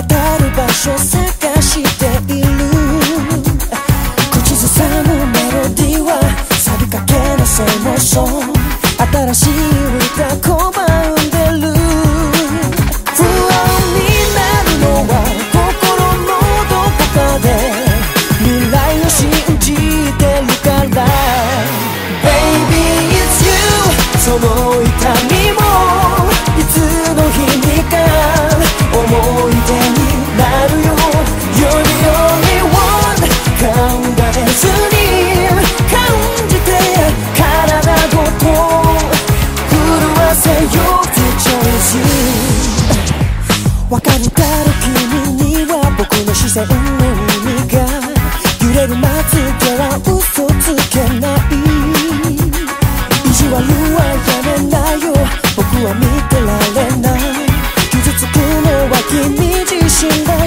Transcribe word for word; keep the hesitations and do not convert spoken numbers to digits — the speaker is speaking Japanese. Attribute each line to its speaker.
Speaker 1: 渡る場所探している。口ずさむメロディーはサビかけのセモーション。新しい歌拒んでる。不安になるのは心のどこかで未来を信じてるから。 Baby it's you その痛みもいつの日にか思い出になるよ。 You're the only one 考えずに感じて体ごと震わせようってチョイス。わかるだろ君には僕の視線の意味が。揺れるまつげは嘘つけない。意地悪はやめなよ僕は見てられない。傷つくのは君自身だ。